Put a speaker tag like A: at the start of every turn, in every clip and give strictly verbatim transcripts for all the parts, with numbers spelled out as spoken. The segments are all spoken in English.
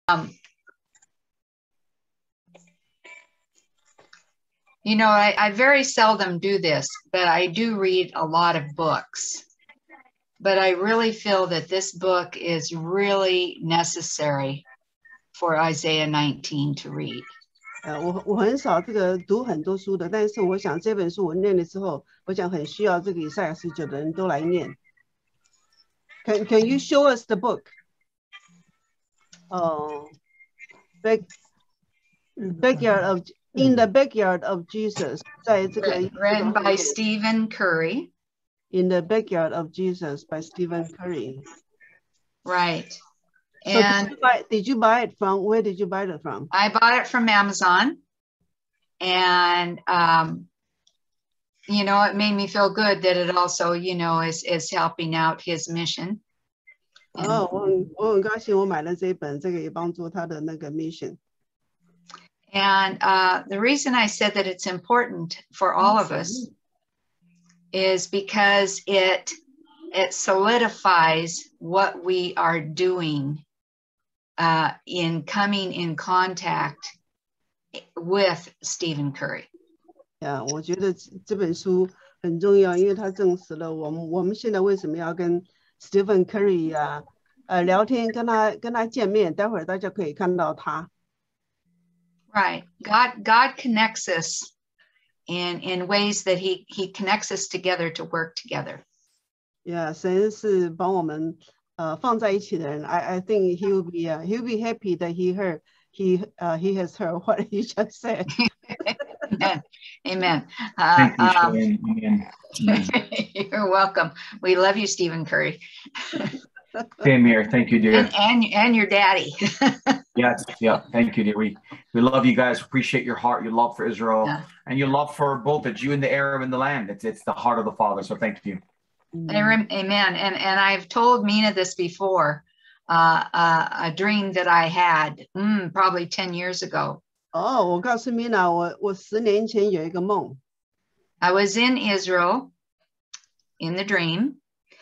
A: Um, you know, I, I very seldom do this, but I do read a lot of books. But I really feel that this book is really necessary for Isaiah nineteen to read.
B: 呃，我我很少这个读很多书的，但是我想这本书我念了之后，我想很需要这个以赛亚十九的人都来念。Can Can you show us the book? Oh, back backyard of in the backyard of Jesus， 在这个
A: written by Stephen Khoury.
B: In the Backyard of Jesus by Stephen Khoury.
A: Right.
B: So
A: and
B: did you, buy, did you buy it from? Where did you buy it from?
A: I bought it from Amazon, and um, you know, it made me feel good that it also, you know, is is helping out his mission.
B: Oh, 我很我很高兴我买了这一本，这个也帮助他的那个 mission.
A: And uh, the reason I said that it's important for all of us is because it it solidifies what we are doing uh, in coming in contact with Stephen Khoury.
B: Yeah, 我觉得这本书很重要，因为它证实了我们我们现在为什么要跟 Stephen Khoury 啊，呃聊天，跟他跟他见面，待会儿大家可以看到他。
A: Right, God God connects us in in ways that he he connects us together to work together.
B: Yeah, 神是把我们呃放在一起的人。I I think he will be uh, he will be happy that he heard he uh, he has heard what he just said.
A: Amen. Amen. Uh,
C: Thank you,
A: um,
C: Sharon. Amen.
A: You're welcome. We love you, Stephen Khoury.
C: Same here. Thank you, dear.
A: And and, and your daddy.
C: Yes. Yeah. Thank you, dear. We we love you guys. Appreciate your heart, your love for Israel,
A: yeah.
C: and your love for both the Jew and the Arab in the land. It's it's the heart of the Father. So thank you.
A: Amen. And and I've told Mina this before. Uh, uh, a dream that I had mm, probably ten years ago.
B: 哦，我告诉 Mina， 我我十年前有一个梦。
A: I was in Israel in the dream,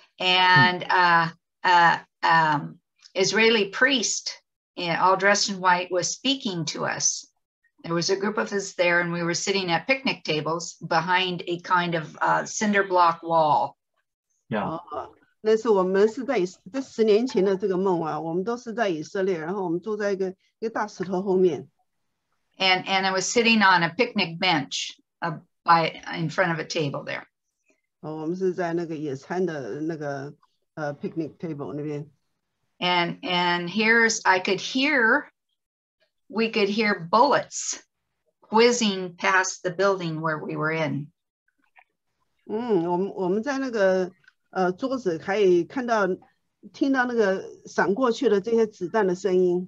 A: and uh, uh, um, Israeli priest, in, all dressed in white, was speaking to us. There was a group of us there, and we were sitting at picnic tables behind a kind of uh, cinder block wall.
C: Yeah.
B: 哦，那是我们是在这十年前的这个梦啊，我们都是在以色列，然后我们坐在一个一个大石头后面。
A: And and I was sitting on a picnic bench uh, by in front of a table there.
B: 哦，我们是在那个野餐的那个呃 picnic table 那边。
A: And and here's I could hear, we could hear bullets whizzing past the building where we were in.
B: 嗯，我们我们在那个呃桌子可以看到听到那个闪过去的这些子弹的声音。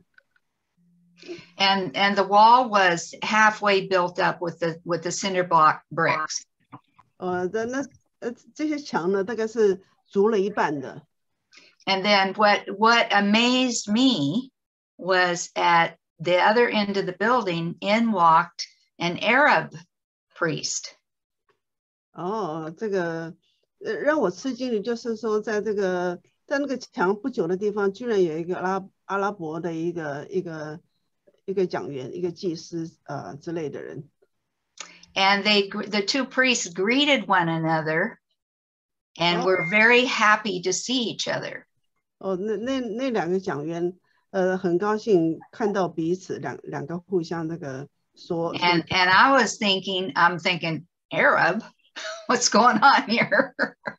A: And and the wall was halfway built up with the with the cinder block bricks.
B: 呃，那那呃这些墙呢，大概是筑了一半的。
A: And then what what amazed me was at the other end of the building, in walked an Arab priest.
B: 哦，这个呃让我吃惊的就是说，在这个在那个墙不久的地方，居然有一个阿拉阿拉伯的一个一个一个讲员，一个祭司呃之类的人。
A: And they the two priests greeted one another, and oh. were very happy to see each other.
B: 哦，那那那两个讲员，呃，很高兴看到彼此，两两个互相那个说。
A: And and I was thinking, I'm thinking Arab. What's going on here?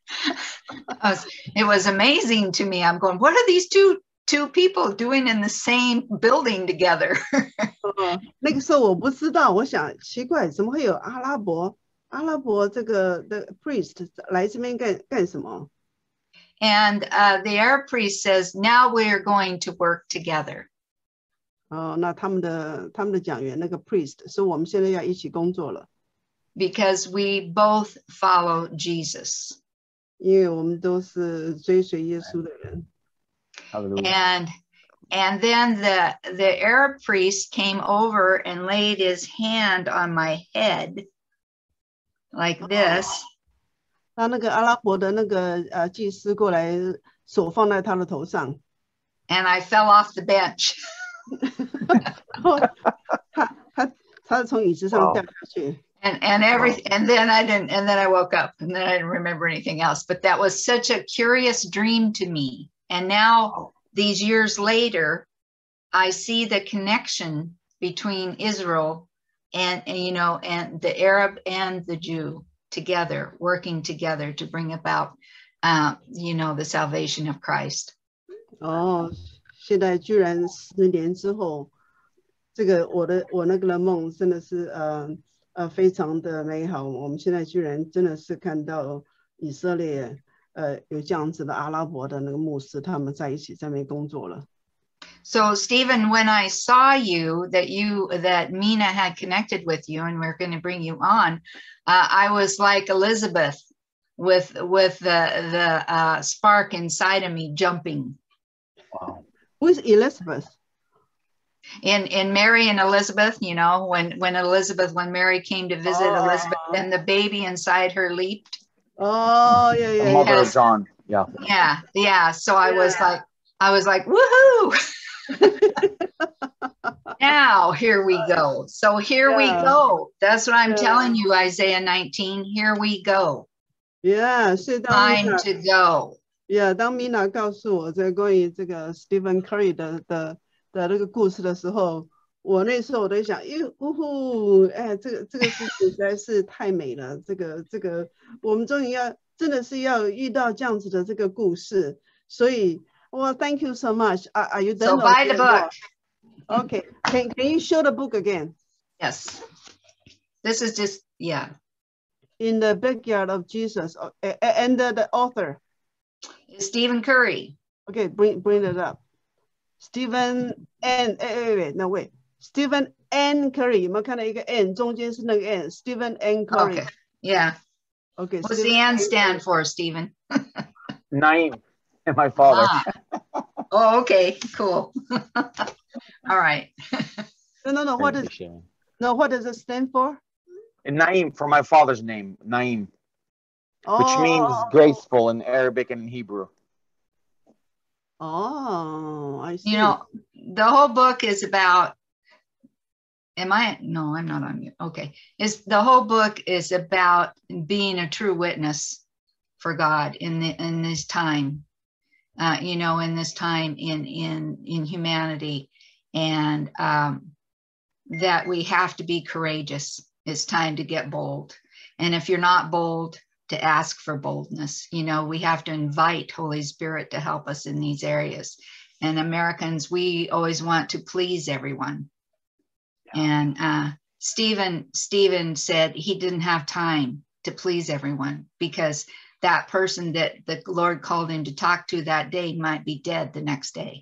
A: was, it was amazing to me. I'm going, what are these two two people doing in the same building together?
B: 哦，那个时候我不知道，我想奇怪，怎么会有阿拉伯阿拉伯这个的 priest 来这边干干什么？
A: And uh, the Arab priest says, now we're going to work together.
B: 哦，那他们的他们的讲员那个 priest 说，我们现在要一起工作了。
A: Because we both follow Jesus.
B: 因为我们都是追随耶稣的人。
A: And and then the the Arab priest came over and laid his hand on my head like this.
B: 那那个阿拉伯的那个呃祭司过来，手放在他的头上。
A: And I fell off the bench.
B: 后他他他从椅子上掉下去。
A: And and every and then I didn't and then I woke up and then I didn't remember anything else. But that was such a curious dream to me. And now these years later, I see the connection between Israel and, and you know and the Arab and the Jew together, working together to bring about uh, you know the salvation of Christ.
B: 哦，现在居然十年之后，这个我的我那个的梦真的是呃呃非常的美好。我们现在居然真的是看到以色列呃有这样子的阿拉伯的那个牧师，他们在一起在那边工作了。
A: So Stephen, when I saw you that you that Mina had connected with you and we're going to bring you on, uh, I was like Elizabeth with with the the uh, spark inside of me jumping.
C: Wow.
B: Who is Elizabeth?
A: In in Mary and Elizabeth, you know, when when Elizabeth when Mary came to visit
B: oh.
A: Elizabeth and the baby inside her leaped.
B: Oh yeah yeah.
C: The mother
A: Because,
C: of John. Yeah.
A: Yeah yeah. So I
B: yeah.
A: was like I was like woohoo. Now here we go. So here
B: yeah.
A: we go. That's what I'm
B: yeah.
A: telling you, Isaiah nineteen. Here we go.
B: Yeah, 所以当
A: Time
B: Mina,
A: to go.
B: yeah, 当 Mina 告诉我这关于这个 Stephen Curry 的的的那个故事的时候，我那时候我在想，咦呼呼，哎，这个这个事情实在是太美了。这个这个，我们终于要真的是要遇到这样子的这个故事。所以，well, thank you so much. Are, are you done?
A: So buy the book.
B: Okay. Can can you show the book again?
A: Yes. This is just yeah.
B: In the backyard of Jesus, and the, the author.
A: Stephen Curry.
B: Okay, bring bring it up. Stephen N. Wait, wait, wait, no wait. Stephen N. Curry. 有没有看到一个 N 中间是那个 N? Stephen N. Curry.
A: Okay. Yeah.
B: Okay.
A: What's
B: Stephen
A: the N
B: N.
A: stand for, Stephen?
C: Naim and my father.
A: Ah. Oh, okay. Cool. All right.
B: No, no, no. What is no? What does it stand for?
C: And Naim for my father's name, Naim,
B: oh,
C: which means graceful in Arabic and in Hebrew.
B: Oh, I see.
A: You know, the whole book is about. Am I? No, I'm not on mute. Okay. Is the whole book is about being a true witness for God in the in this time. Uh, you know, in this time in in in humanity, and um, that we have to be courageous. It's time to get bold, and if you're not bold, to ask for boldness. You know, we have to invite Holy Spirit to help us in these areas. And Americans, we always want to please everyone. Yeah. And uh, Stephen Stephen said he didn't have time to please everyone because that person that the Lord called him to talk to that day might be dead the next day.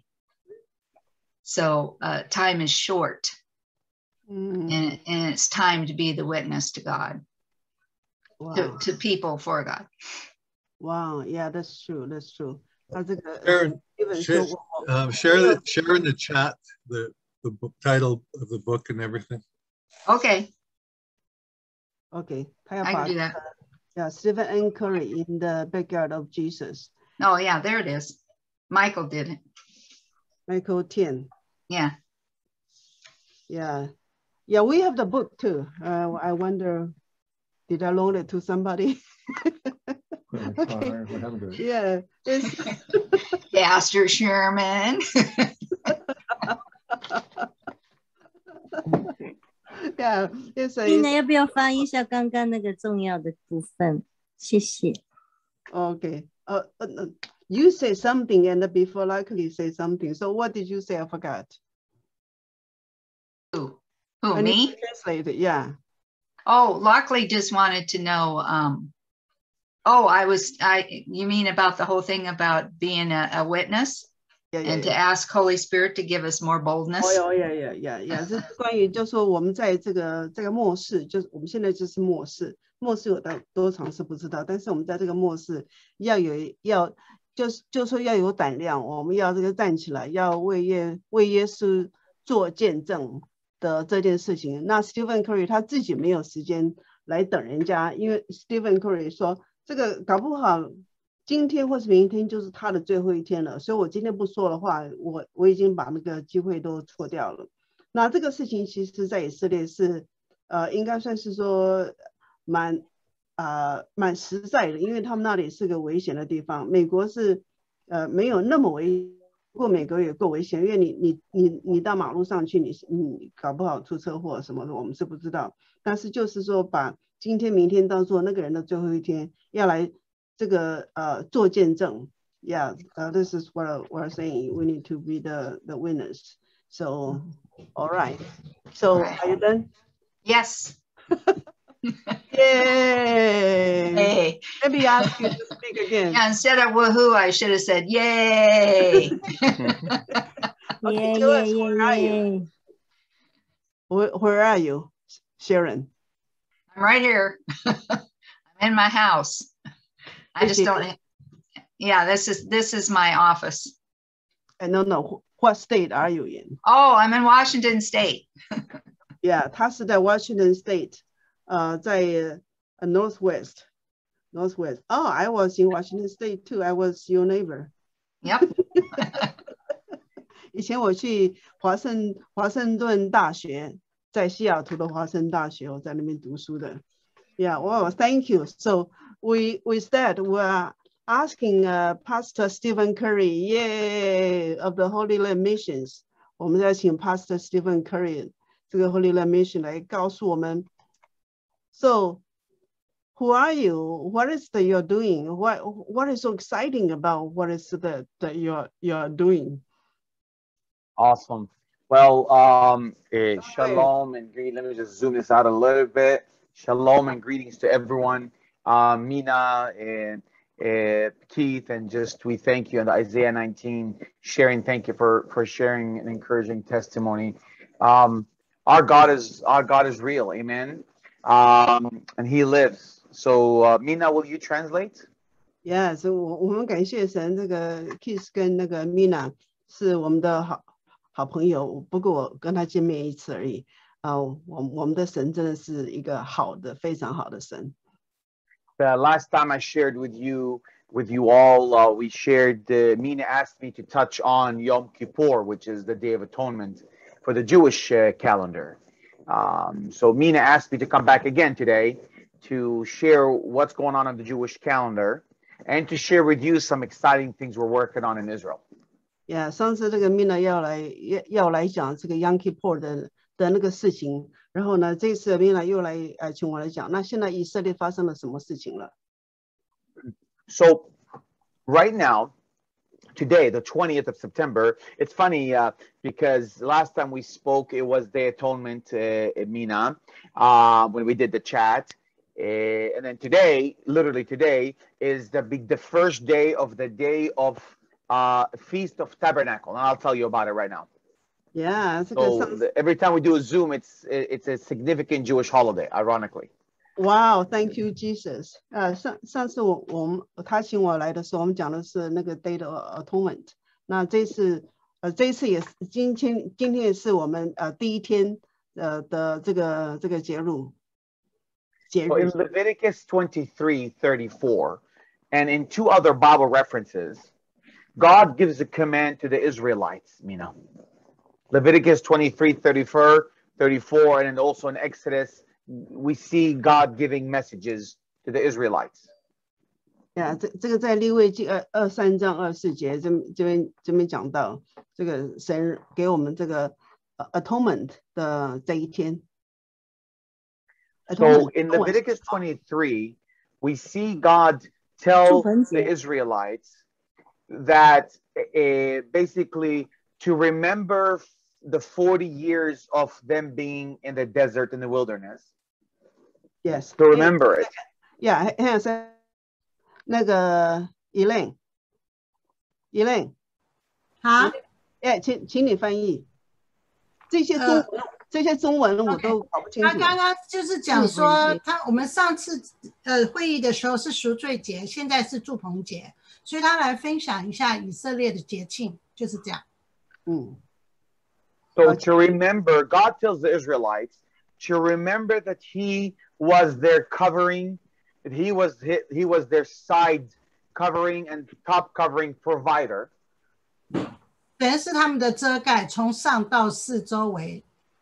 A: So uh, time is short, mm. and, and it's time to be the witness to God, wow. to, to people for God.
B: Wow, yeah, that's true, that's true.
D: Sharon, share, um, share, the, share in the chat the, the book, title of the book and everything.
A: Okay.
B: Okay,
A: I can do that.
B: Yeah, Stephen N. Curry in the backyard of Jesus.
A: Oh yeah, there it is. Michael did it.
B: Michael Tien.
A: Yeah.
B: Yeah. Yeah, we have the book too. Uh, I wonder, did I loan it to somebody? Okay. Yeah. It's
A: Pastor Sherman.
B: Yeah, it's a.
E: Mina, 要不要翻译一下刚刚那个重要的部分？谢谢。
B: Okay. Uh, uh, you say something and before likely say something. So what did you say? I forgot.
A: Who? Who, me?
B: Translate it, yeah.
A: Oh, Lockley just wanted to know. Um, oh, I was, I. You mean about the whole thing about being a, a witness?
B: Yeah, yeah,
A: and to
B: yeah.
A: ask Holy Spirit to give us more boldness.
B: Oh, yeah, yeah, yeah, yeah. 这是关于就是说我们在这个这个末世，就是我们现在就是末世，末世有多多长是不知道，但是我们在这个末世要有要就是就是说要有胆量，我们要这个站起来，要为耶为耶稣做见证的这件事情。那 Stephen Curry 他自己没有时间来等人家，因为 Stephen Curry 说这个搞不好。今天或是明天就是他的最后一天了，所以我今天不说的话，我我已经把那个机会都错掉了。 那这个事情其实在以色列是呃应该算是说蛮呃蛮实在的，因为他们那里是个危险的地方。美国是呃没有那么危，不过美国也够危险，因为你你你你到马路上去，你你搞不好出车祸什么的，我们是不知道。但是就是说把今天明天当做那个人的最后一天，要来这个呃做见证。Yeah, uh, this is what I, what I'm saying. We need to be the the winners. So, all right. So, are you done?
A: Yes.
B: Yay!
A: Hey.
B: Maybe ask you to speak again.
A: Yeah, instead of woohoo, I should have said yay.
B: Okay, tell us, where are you? Where, where are you, Sharon?
A: I'm right here. I'm in my house. I just don't. Yeah, this is this is my office.
B: I don't know. What state are you in?
A: Oh, I'm in Washington State.
B: Yeah, 他是在 Washington State, 呃，在 uh, Northwest, Northwest. Oh, I was in Washington State too. I was your neighbor.
A: Yep.
B: 以前我去华盛华盛顿大学，在西雅图的华盛顿大学，我在那边读书的。Yeah, well, thank you. So we with that we're asking uh, Pastor Stephen Khoury, yay, of the Holy Land Missions. 我们在请 Pastor Stephen Khoury 这个 Holy Land Mission 来告诉我们。So, who are you? What is that you're doing? What what is so exciting about what is that that you're you're doing?
F: Awesome. Well, um, eh, shalom and greet. Let me just zoom this out a little bit. Shalom and greetings to everyone. Uh, Mina and uh, Keith, and just we thank you, and Isaiah nineteen sharing. Thank you for for sharing an encouraging testimony. Um, our God is our God is real, amen. Um, and He lives. So, uh, Mina, will you translate?
B: Yeah, so 我我们感谢神，这个 Keith 跟那个 Mina 是我们的好好朋友，不过我跟他见面一次而已。啊、uh, ，我我们的神真的是一个好的，非常好的神。
F: The last time I shared with you, with you all, uh, we shared, uh, Mina asked me to touch on Yom Kippur, which is the Day of Atonement for the Jewish uh, calendar. Um, so Mina asked me to come back again today to share what's going on on the Jewish calendar and to share with you some exciting things we're working on in Israel.
B: Yeah, 上次这个 Mina 要来要要来讲这个 Yom Kippur 的的那个事情，然后呢，这次 Mina 又来呃请我来讲，那现在以色列发生了什么事情了
F: ？So right now, today, the twentieth of September, it's funny uh, because last time we spoke, it was the atonement, uh, Mina, uh, when we did the chat. Uh, and then today, literally today, is the big, the first day of the day of uh, Feast of Tabernacle. And I'll tell you about it right now.
B: Yeah,
F: so the, every time we do a Zoom, it's it's a significant Jewish holiday, ironically.
B: Wow, thank you, Jesus. 呃，上上次我我们他请我来的时候，我们讲的是那个 Day of Atonement。那这次呃这一次也是今天今天也是我们呃第一天呃的这个这个节日。节日。
F: So in Leviticus twenty-three thirty-four, and in two other Bible references, God gives a command to the Israelites. You know, Leviticus twenty-three thirty-four, thirty-four, and then also in Exodus. We see God giving messages to the Israelites.
B: Yeah, 这这个在利未记二二三章二四节这这边这边讲到，这个神给我们这个 atonement 的这一天。
F: So in Leviticus twenty-three, we see God tell the Israelites that uh, basically to remember the forty years of them being in the desert in the wilderness.
B: Yes.
F: To remember it.
B: Yeah, 那个 Elaine, Elaine.
G: 好。
B: 哎，请请你翻译。这些中文、呃、这些中文我都搞不清楚。
G: 他刚刚就是讲说，他我们上次呃会议的时候是赎罪节，现在是住棚节，所以他来分享一下以色列的节庆，就是这样。
B: 嗯。
F: So to remember, God tells the Israelites to remember that He was their covering, that He was He was their side covering and top covering provider.
G: 神是他们的遮盖，从上到四周围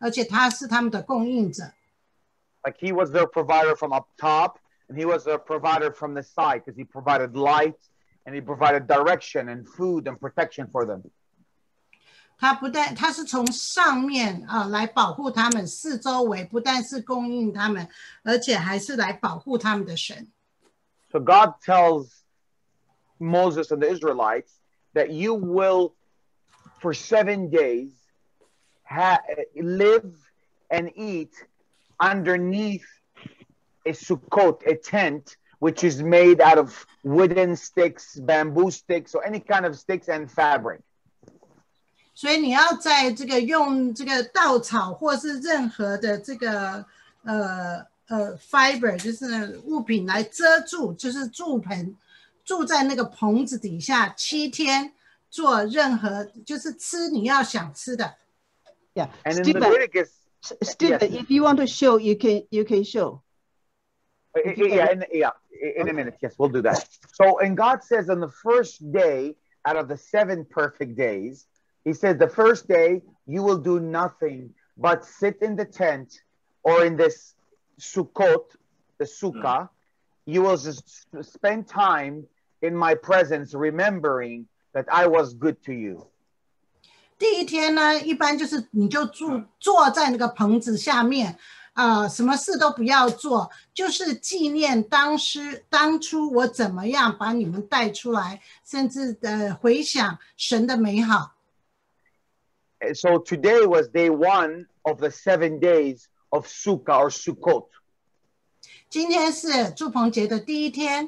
G: 而且他是他们的供应者。
F: Like he was their provider from up top, and he was their provider from the side, because he provided light, and he provided direction and food and protection for them.
G: 他不但他是从上面啊来保护他们，四周围不但是供应他们，而且还是来保护他们的神。
F: So God tells Moses and the Israelites that you will, for seven days, ha live and eat underneath a sukkot, a tent, which is made out of wooden sticks, bamboo sticks, or any kind of sticks and fabric.
G: 所以你要在这个用这个稻草或是任何的这个呃呃 fiber， 就是物品来遮住，就是住棚，住在那个棚子底下七天，做任何就是吃你要想吃的。
B: Yeah,
F: and in
B: Stephen,
F: Leviticus,
B: Stephen,
F: yes.
B: if you want to show, you can you can show.
F: Yeah, in, yeah, in a minute. Yes, we'll do that. So, and God says on the first day out of the seven perfect days, he says the first day you will do nothing but sit in the tent or in this sukkot, the sukkah. You will just spend time in my presence, remembering that I was good to you.
G: 第一天呢，一般就是你就住坐在那个棚子下面，呃，什么事都不要做，就是纪念当时当初我怎么样把你们带出来，甚至呃回想神的美好。
F: So today was day one of the seven days of Sukkah or Sukkot.
G: 今天是住棚节的第一天。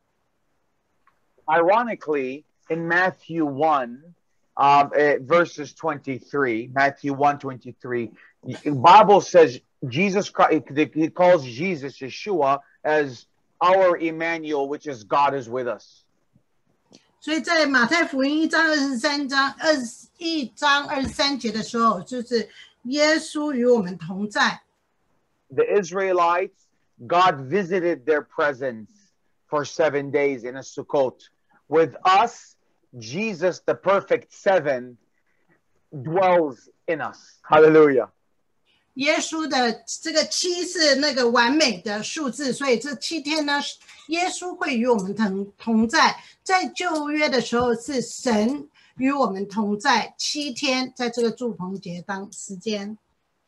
F: Ironically, in Matthew one, um, uh, verses twenty-three, Matthew one twenty-three, the Bible says Jesus Christ, he calls Jesus, Yeshua, as our Emmanuel, which is God is with us.
G: 所以在马太福音一章二十三章二十一章二十三节的时候，就是耶稣与我们同在。
F: The Israelites, God visited their presence for seven days in a Sukkot. With us, Jesus, the perfect seven, dwells in us. Hallelujah.
G: 耶稣的这个七是那个完美的数字，所以这七天呢，耶稣会与我们同同在。在旧约的时候是神与我们同在七天，在这个住棚节当时间。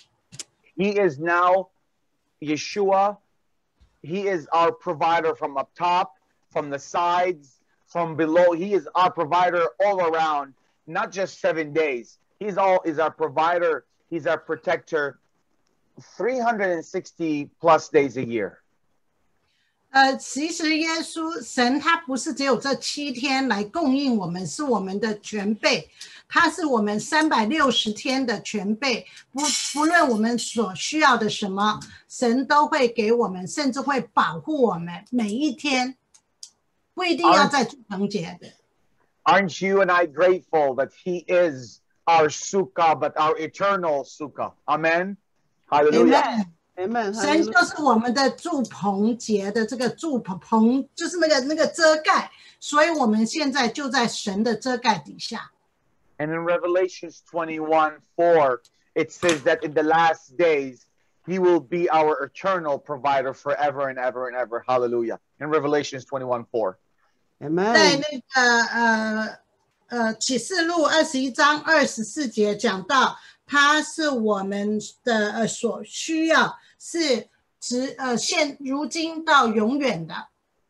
F: He is now Yeshua. He is our provider from up top, from the sides, from below. He is our provider all around, not just seven days. He's all is our provider. He's our protector. three hundred sixty plus days a year.
G: 呃，其实耶稣神他不是只有这七天来供应我们，是我们的全备，他是我们三百六十天的全备，不不论我们所需要的什么，神都会给我们，甚至会保护我们每一天，不一定要在住棚节的。
F: Aren't you and I grateful that He is our sukkah, but our eternal sukkah? Amen. Hallelujah.
B: Amen.
G: 神就是我们的住棚节的这个住棚棚，就是那个那个遮盖，所以我们现在就在神的遮盖底下。
F: And in Revelations twenty-one four, it says that in the last days, He will be our eternal provider forever and ever and ever. Hallelujah. In Revelations twenty-one four.
B: Amen.
G: 在那个呃呃启示录二十一章二十四节讲到，它是我们的呃所需要，是直呃现如今到永远的。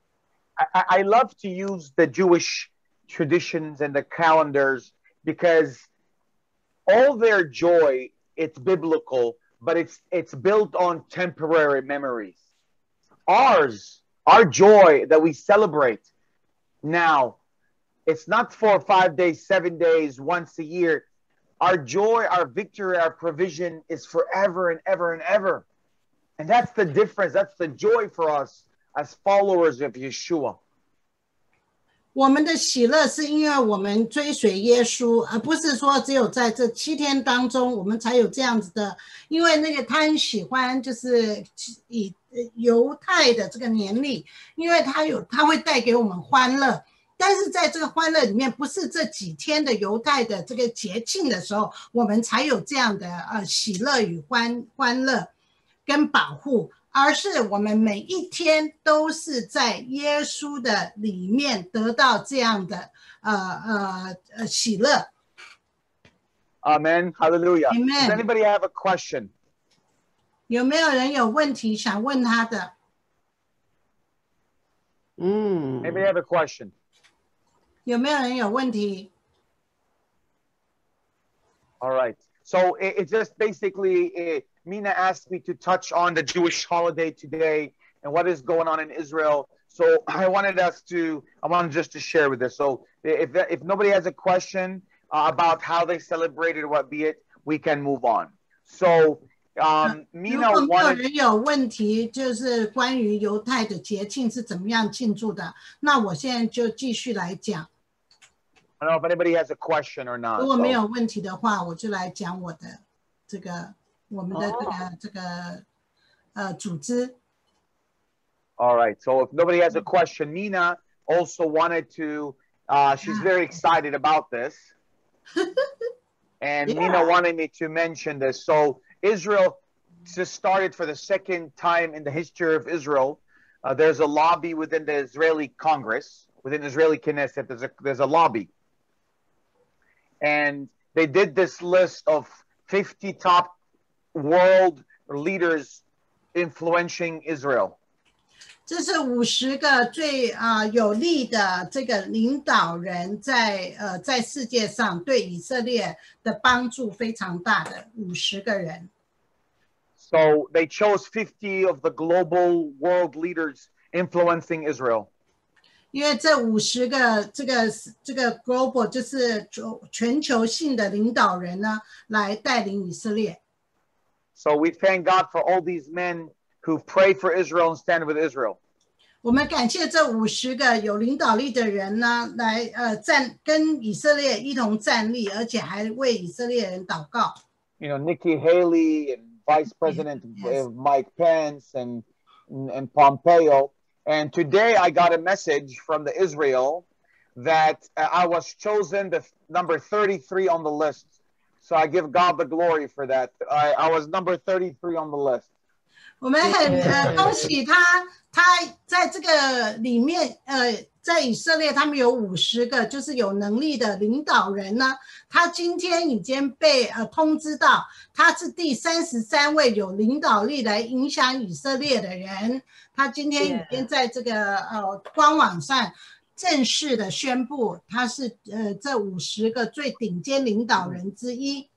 F: I, I love to use the Jewish traditions and the calendars because all their joy, it's biblical, but it's it's built on temporary memories. Ours, our joy that we celebrate now, it's not four, five days, seven days, once a year. Our joy, our victory, our provision is forever and ever and ever. And that's the difference. That's the joy for us as followers of Yeshua.
G: 我们的喜乐是因为我们追随耶稣，而不是说只有在这七天当中我们才有这样子的，因为那个他很喜欢就是以犹太的这个年历，因为他有他会带给我们欢乐， 但是在这个欢乐里面，不是这几天的犹太的这个节庆的时候，我们才有这样的呃喜乐与欢欢乐跟保护，而是我们每一天都是在耶稣的里面得到这样的呃呃呃喜乐。
F: Amen. Hallelujah.
G: Amen.
F: Does anybody have a question?
G: 有没有人有问题想问他的？
B: 嗯
F: Anybody have a question?
G: 有没有人有问题？
F: All right. So it, it just basically, it, Mina asked me to touch on the Jewish holiday today and what is going on in Israel. So I wanted us to, I wanted just to share with us. So if if nobody has a question uh, about how they celebrated, what be it, we can move on. So um,
G: 如
F: Mina
G: 果没有
F: wanted.
G: 人有问题，就是关于犹太的节庆是怎么样庆祝的，那我现在就继续来讲。
F: I don't know if anybody has a question or not.
G: 如果没
F: So.
G: 有问题的话，我就来讲我的这个我们的这个、
F: 哦
G: 这个呃组织。
F: All right. So if nobody has a question, Mina also wanted to, uh, she's very excited about this. And
B: Yeah.
F: Mina wanted me to mention this. So Israel just started for the second time in the history of Israel. Uh, there's a lobby within the Israeli Congress, within Israeli Knesset, there's a, there's a lobby. And they did this list of fifty top world leaders influencing Israel.
G: 这是五十个最啊、呃、有力的这个领导人在呃在世界上对以色列的帮助非常大的五十个人。
F: So they chose fifty of the global world leaders influencing Israel.
G: 因为这五十个这个这个 global 就是全球性的领导人呢，来带领以色列。
F: So we thank God for all these men who pray for Israel and stand with Israel.
G: 我们感谢这五十个有领导力的人呢，来呃站跟以色列一同站立，而且还为以色列人祷告。
F: You know, Nikki Haley and Vice President
G: Yes.
F: Mike Pence and and Pompeo. And today I got a message from the Israel that I was chosen the number thirty-three on the list. So I give God the glory for that. I, I was number thirty-three on the list.
G: 我们很呃恭喜他，他在这个里面呃，在以色列他们有五十个就是有能力的领导人呢，他今天已经被呃通知到，他是第三十三位有领导力来影响以色列的人，他今天已经在这个呃官网上正式的宣布，他是呃这五十个最顶尖领导人之一。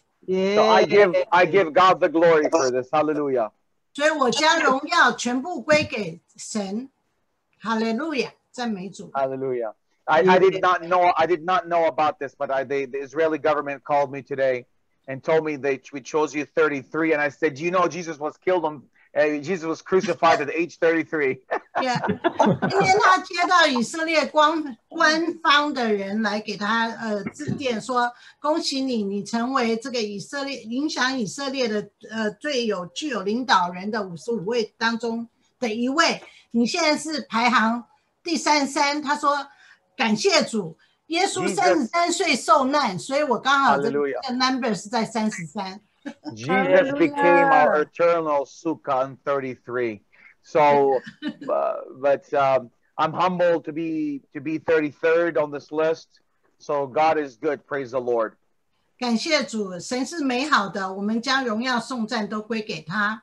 F: So I give I give God the glory for this. Hallelujah.
G: 所以我将荣耀全部归给神，哈利路亚，赞美主。
F: Hallelujah. I, I did not know I did not know about this, but I they, the Israeli government called me today and told me they we chose you thirty-three, and I said, do you know Jesus was killed on uh, Jesus was crucified at age thirty-three.
G: Yeah. 今天他接到以色列官官方的人来给他呃致电说，恭喜你，你成为这个以色列影响以色列的呃最有具有领导人的五十五位当中的一位，你现在是排行第三十三。他说感谢主，耶稣三十三岁受难，所以我刚好这个 number 是在三十三。
F: Jesus became our eternal sukkah on thirty-three. So, uh, but um, I'm humbled to be to be thirty-third on this list. So God is good. Praise the Lord.
G: 感谢主，神是美好的，我们将荣耀颂赞都归给他。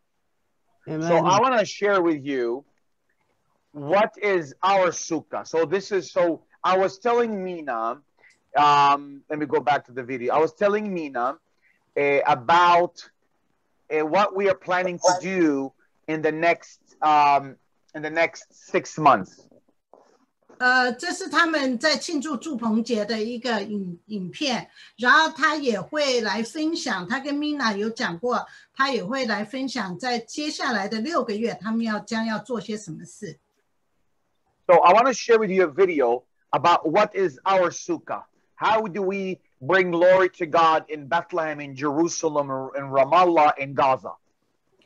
F: So I want to share with you what is our sukkah. So this is so I was telling Mina. Um, let me go back to the video. I was telling Mina uh, about uh, what we are planning to do in the next um, in the next six months.
G: 呃，这是他们在庆祝祝棚节的一个影影片，然后他也会来分享，他跟 Mina 有讲过，他也会来分享在接下来的六个月，他们要将要做些什么事。
F: So I want to share with you a video about what is our sukkah. How do we bring glory to God in Bethlehem, in Jerusalem, in Ramallah, in Gaza?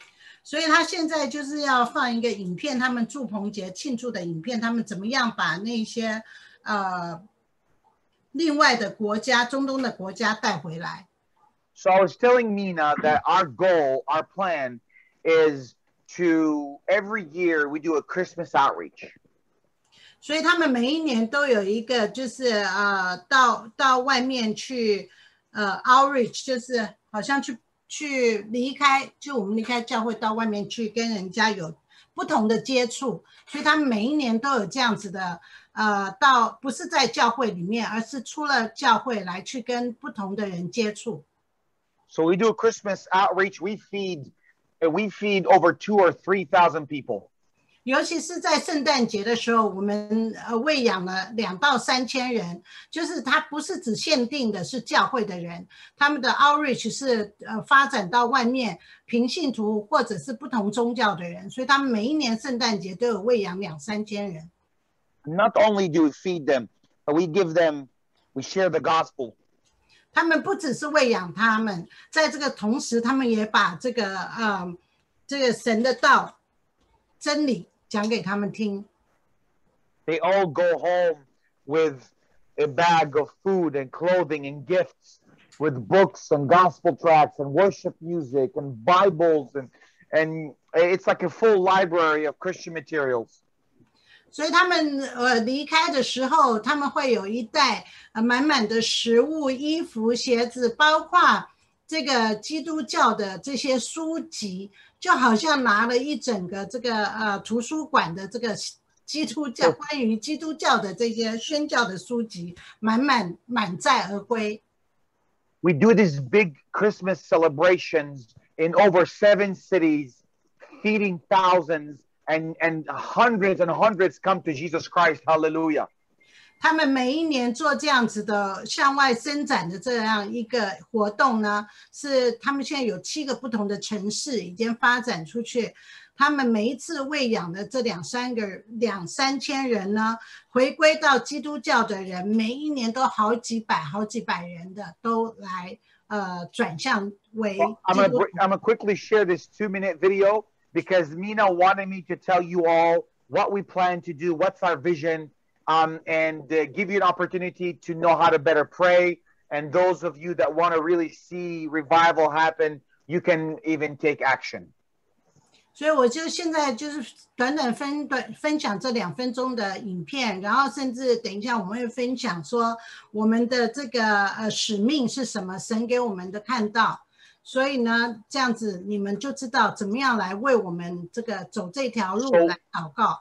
G: 所以他现在就是要放一个影片，他们祝棚节庆祝的影片，他们怎么样把那些呃另外的国家，中东的国家带回来。
F: So I was telling Mina that our goal, our plan is to every year we do a Christmas outreach.
G: 所以他们每一年都有一个就是呃到到外面去呃 outreach， 就是好像去去离开，就我们离开教会到外面去跟人家有不同的接触，所以他们每一年都有这样子的呃到不是在教会里面，而是出了教会来去跟不同的人接触。
F: So we do a Christmas outreach. We feed we feed over two or three thousand people.
G: 尤其是在圣诞节的时候，我们呃喂养了两到三千人，就是它不是只限定的是教会的人，他们的 outreach 是呃发展到外面平信徒或者是不同宗教的人，所以他们每一年圣诞节都有喂养两三千人。
F: Not only do we feed them, but we give them, we share the gospel.
G: 他们不只是喂养他们，在这个同时，他们也把这个呃这个神的道真理讲给他们听。
F: They all go home with a bag of food and clothing and gifts, with books and gospel tracts and worship music and Bibles, and and it's like a full library of Christian materials.
G: 所以他们呃离开的时候，他们会有一袋呃满满的食物、衣服、鞋子，包括这个基督教的这些书籍，就好像拿了一整个这个呃图书馆的这个基督教关于基督教的这些宣教的书籍，满满满载而归。
F: We do these big Christmas celebrations in over seven cities, feeding thousands. And, and hundreds and hundreds come to Jesus Christ. Hallelujah.
G: 他们每一年做这样子的向外伸展的这样一个活动呢，是他们现在有七个不同的城市已经发展出去。他们每一次喂养的这两三个两三千人呢，回归到基督教的人，每一年都好几百好几百人的都来呃转向为。
F: Well, I'm gonna I'm gonna quickly share this two minute video. Because Mina wanted me to tell you all what we plan to do, what's our vision, um, and uh, give you an opportunity to know how to better pray. And those of you that want to really see revival happen, you can even take action.
G: 所以我就现在就是短短分短分享这两分钟的影片，然后甚至等一下我们会分享说我们的这个呃使命是什么，神给我们的看到。所以呢，这样子你们就知道怎么样来为我们这个走这条路来祷告。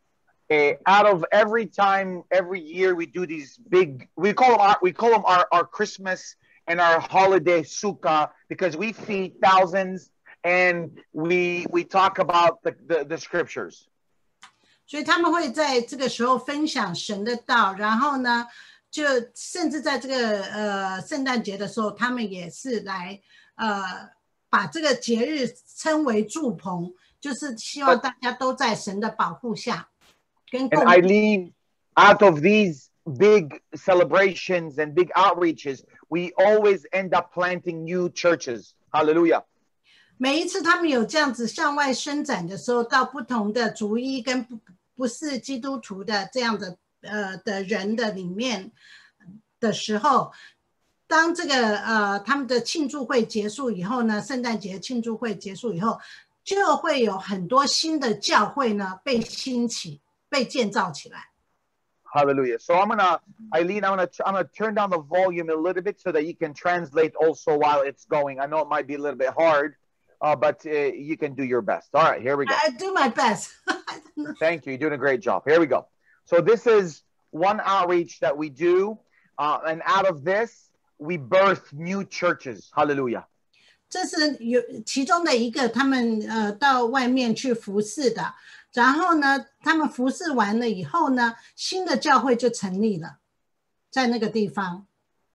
F: Uh, out of every time, every year we do these big, we call them our, we call them our, our Christmas and our holiday sukkah, because we feed thousands and we we talk about the, the, the scriptures.
G: 所以他们会在这个时候分享神的道，然后呢，就甚至在这个呃圣诞节的时候，他们也是来。呃，把这个节日称为祝棚，就是希望大家都在神的保护下。跟
F: And I leave out of these big celebrations and big outreaches, we always end up planting new churches. Hallelujah.
G: 每一次他们有这样子向外伸展的时候，到不同的族裔跟不不是基督徒的这样的呃的人的里面的时候。当这个呃他们的庆祝会结束以后呢，圣诞节庆祝会结束以后，就会有很多新的教会呢被兴起、被建造起来。
F: Hallelujah. So I'm gonna, Eileen, I'm gonna, I'm gonna turn down the volume a little bit so that you can translate also while it's going. I know it might be a little bit hard, uh, but uh, you can do your best. All right, here we go.
G: I do my best.
F: Thank you. You're doing a great job. Here we go. So this is one outreach that we do, uh, and out of this. We birth new churches. Hallelujah.
G: 这是有其中的一个，他们呃到外面去服侍的，然后呢，他们服侍完了以后呢，新的教会就成立了，在那个地方。